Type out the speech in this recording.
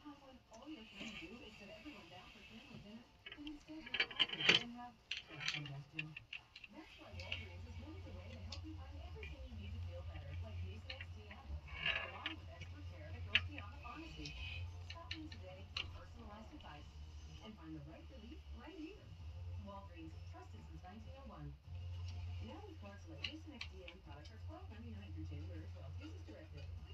When all you're trying to do is sit everyone down for family dinner, and instead you're talking and have just congestion. That's why Walgreens has moved away to help you find everything you need to feel better, like Mucinex DM, along with expert care that goes beyond the pharmacy. Stop in today for personalized advice and find the right relief right here. Walgreens, trusted since 1901. Now with Clark's latest Mucinex DM products are $12.99 through January 12th. Use as directed.